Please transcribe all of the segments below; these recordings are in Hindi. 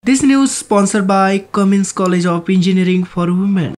This news sponsored by Cummins College of Engineering for Women.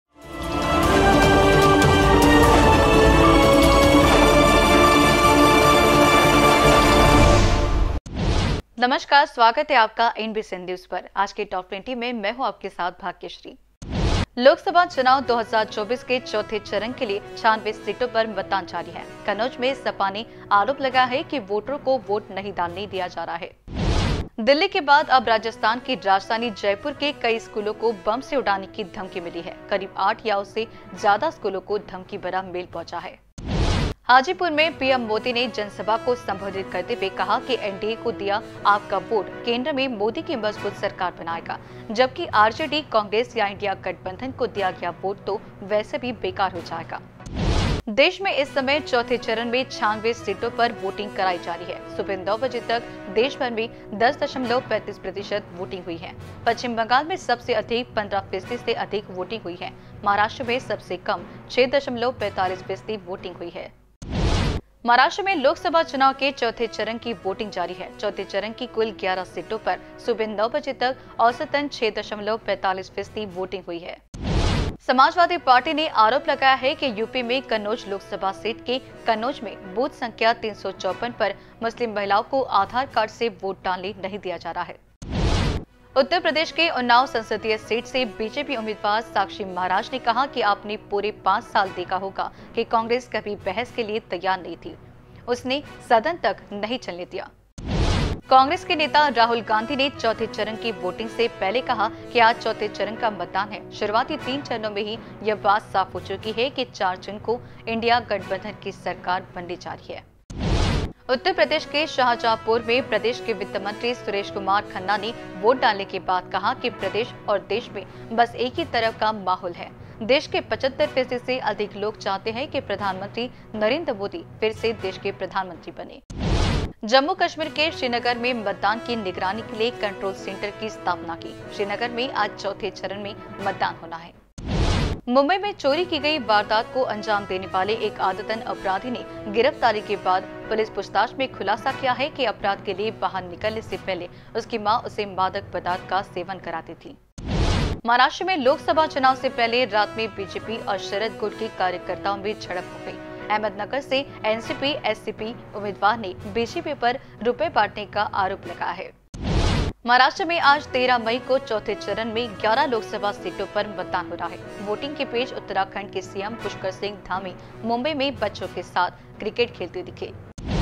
नमस्कार, स्वागत है आपका एनबीसी न्यूज पर। आज के टॉप 20 में मैं हूं आपके साथ भाग्यश्री। लोकसभा चुनाव 2024 के चौथे चरण के लिए 96 सीटों पर मतदान जारी है। कन्नौज में सपा ने आरोप लगाया है कि वोटरों को वोट नहीं डालने दिया जा रहा है। दिल्ली के बाद अब राजस्थान की राजधानी जयपुर के कई स्कूलों को बम से उड़ाने की धमकी मिली है। करीब 8 या उससे ज्यादा स्कूलों को धमकी भरा मेल पहुंचा है। हाजीपुर में पीएम मोदी ने जनसभा को संबोधित करते हुए कहा कि एनडीए को दिया आपका वोट केंद्र में मोदी की मजबूत सरकार बनाएगा, जबकि आरजेडी, कांग्रेस या इंडिया गठबंधन को दिया गया वोट तो वैसे भी बेकार हो जाएगा। देश में इस समय चौथे चरण में 96 सीटों पर वोटिंग कराई जा रही है। सुबह 9 बजे तक देश भर में 10.35% वोटिंग हुई है। पश्चिम बंगाल में सबसे अधिक 15% से अधिक वोटिंग हुई है। महाराष्ट्र में सबसे कम 6.45% वोटिंग हुई है। महाराष्ट्र में लोकसभा चुनाव के चौथे चरण की वोटिंग जारी है। चौथे चरण की कुल 11 सीटों पर सुबह 9 बजे तक औसतन 6.45% वोटिंग हुई है। समाजवादी पार्टी ने आरोप लगाया है कि यूपी में कन्नौज लोकसभा सीट के कन्नौज में बूथ संख्या 354 पर मुस्लिम महिलाओं को आधार कार्ड से वोट डालने नहीं दिया जा रहा है। उत्तर प्रदेश के उन्नाव संसदीय सीट से बीजेपी उम्मीदवार साक्षी महाराज ने कहा कि आपने पूरे 5 साल देखा होगा कि कांग्रेस कभी बहस के लिए तैयार नहीं थी, उसने सदन तक नहीं चलने दिया। कांग्रेस के नेता राहुल गांधी ने चौथे चरण की वोटिंग से पहले कहा कि आज चौथे चरण का मतदान है। शुरुआती 3 चरणों में ही यह बात साफ हो चुकी है कि 4 जून को इंडिया गठबंधन की सरकार बनने जा रही है। उत्तर प्रदेश के शाहजहांपुर में प्रदेश के वित्त मंत्री सुरेश कुमार खन्ना ने वोट डालने के बाद कहा कि प्रदेश और देश में बस एक ही तरफ का माहौल है। देश के 75% से अधिक लोग चाहते हैं कि प्रधानमंत्री नरेंद्र मोदी फिर से देश के प्रधानमंत्री बने। जम्मू कश्मीर के श्रीनगर में मतदान की निगरानी के लिए कंट्रोल सेंटर की स्थापना की। श्रीनगर में आज चौथे चरण में मतदान होना है। मुंबई में चोरी की गई वारदात को अंजाम देने वाले एक आदतन अपराधी ने गिरफ्तारी के बाद पुलिस पूछताछ में खुलासा किया है कि अपराध के लिए बाहर निकलने से पहले उसकी मां उसे मादक पदार्थ का सेवन कराती थी। महाराष्ट्र में लोकसभा चुनाव से पहले रात में बीजेपी और शरद गुट के कार्यकर्ताओं में झड़प हो गई। अहमदनगर से एनसीपी एससीपी उम्मीदवार ने बीजेपी पर रुपए बांटने का आरोप लगाया है। महाराष्ट्र में आज 13 मई को चौथे चरण में 11 लोकसभा सीटों पर मतदान हो रहा है। वोटिंग के बीच उत्तराखंड के सीएम पुष्कर सिंह धामी मुंबई में बच्चों के साथ क्रिकेट खेलते दिखे।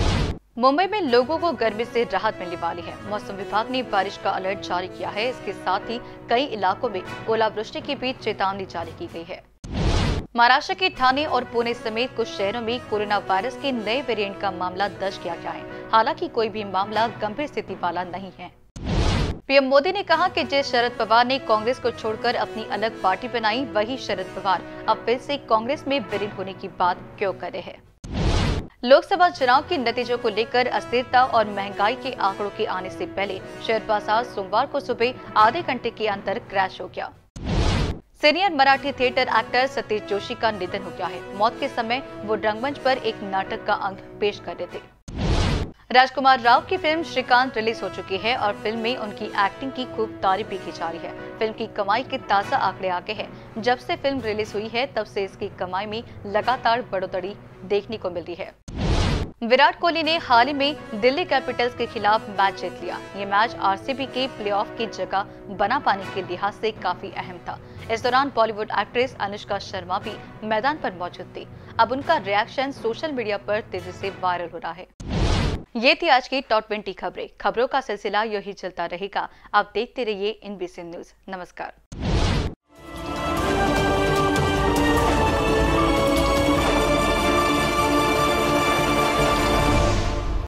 मुंबई में लोगों को गर्मी से राहत मिलने वाली है। मौसम विभाग ने बारिश का अलर्ट जारी किया है। इसके साथ ही कई इलाकों में ओलावृष्टि के बीच चेतावनी जारी की गई है। महाराष्ट्र के ठाणे और पुणे समेत कुछ शहरों में कोरोना वायरस के नए वेरिएंट का मामला दर्ज किया गया है। हालांकि कोई भी मामला गंभीर स्थिति वाला नहीं है। पीएम मोदी ने कहा कि जिस शरद पवार ने कांग्रेस को छोड़कर अपनी अलग पार्टी बनाई, वही शरद पवार अब फिर से कांग्रेस में विलीन होने की बात क्यों कर रहे हैं। लोकसभा चुनाव के नतीजों को लेकर अस्थिरता और महंगाई के आंकड़ों के आने से पहले शेयर बाजार सोमवार को सुबह आधे घंटे के अंदर क्रैश हो गया। Senior Marathi theatre actor Satish Joshi का निधन हो गया है। मौत के समय वो रंगमंच पर एक नाटक का अंग पेश कर रहे थे। राजकुमार राव की फिल्म श्रीकांत रिलीज हो चुकी है और फिल्म में उनकी एक्टिंग की खूब तारीफ भी की जा रही है। फिल्म की कमाई के ताजा आंकड़े आ गए हैं। जब से फिल्म रिलीज हुई है तब से इसकी कमाई में लगातार बढ़ोतरी देखने को मिल रही है। विराट कोहली ने हाल ही में दिल्ली कैपिटल्स के खिलाफ मैच जीत लिया। ये मैच आरसीबी के प्लेऑफ की जगह बना पाने के लिहाज से काफी अहम था। इस दौरान बॉलीवुड एक्ट्रेस अनुष्का शर्मा भी मैदान पर मौजूद थी। अब उनका रिएक्शन सोशल मीडिया पर तेजी से वायरल हो रहा है। ये थी आज की टॉप 20 खबरें। खबरों का सिलसिला यूं ही चलता रहेगा। आप देखते रहिए एनबीसी न्यूज। नमस्कार।